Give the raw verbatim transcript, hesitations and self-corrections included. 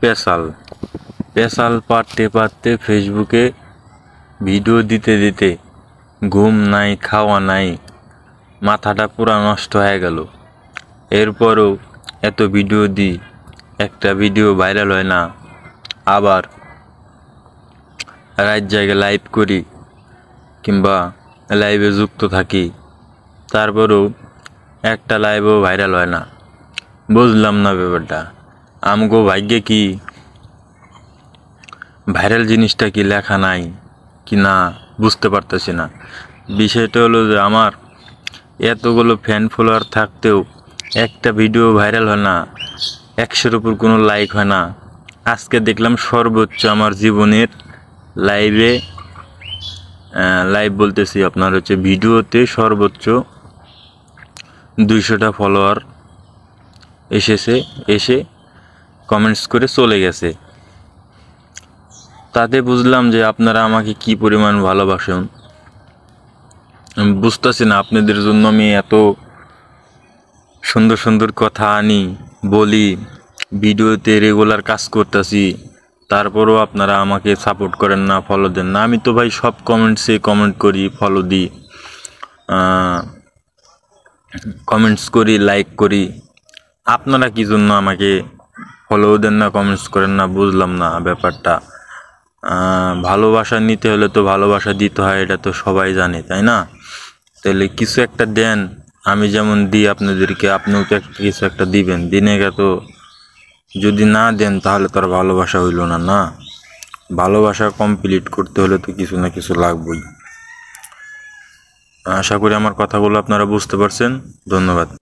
পেশাল পেশাল পারতে পারতে ফেসবুকে ভিডিও দিতে দিতে ঘুম নাই, খাওয়া নাই, মাথাটা পুরা নষ্ট হয়ে গেল। এরপরও এত ভিডিও দিই, একটা ভিডিও ভাইরাল হয় না। আবার রাত জায়গায় লাইভ করি কিংবা লাইভে যুক্ত থাকি, তারপরেও একটা লাইভও ভাইরাল হয় না। বুঝলাম না ব্যাপারটা। আমগো ভাগ্যে কি ভাইরাল জিনিসটা কি লেখা নাই কি না বুঝতে পারতেছি না। বিষয়টা হলো যে আমার এতগুলো ফ্যান ফলোয়ার থাকতেও একটা ভিডিও ভাইরাল হয় না, একশোর উপর কোনো লাইক হয় না। আজকে দেখলাম সর্বোচ্চ আমার জীবনের লাইভে লাইভ বলতেছি আপনার হচ্ছে ভিডিওতে সর্বোচ্চ দুইশোটা ফলোয়ার এসেছে, এসে কমেন্টস করে চলে গেছে। তাতে বুঝলাম যে আপনারা আমাকে কি পরিমাণ ভালোবাসেন। আমি বুঝতেছি না আপনাদের জন্য আমি এত সুন্দর সুন্দর কথা আনি, বলি, ভিডিওতে রেগুলার কাজ করতেছি, তারপরেও আপনারা আমাকে সাপোর্ট করেন না, ফলো দেন না। আমি তো ভাই সব কমেন্টসে কমেন্ট করি, ফলো দিই, কমেন্টস করি, লাইক করি। আপনারা কি জন্য আমাকে ফলো দেন না, কমেন্টস করেন না, বুঝলাম না ব্যাপারটা। ভালোবাসা নিতে হলে তো ভালোবাসা দিতে হয়, এটা তো সবাই জানে, তাই না? তাহলে কিছু একটা দেন, আমি যেমন দিই আপনাদেরকে, আপনিও তো একটা কিছু একটা দিবেন। দিনে তো যদি না দেন তাহলে তো আর ভালোবাসা হইল না। না, ভালোবাসা কমপ্লিট করতে হলে তো কিছু না কিছু লাগবেই। আশা করি আমার কথাগুলো আপনারা বুঝতে পারছেন। ধন্যবাদ।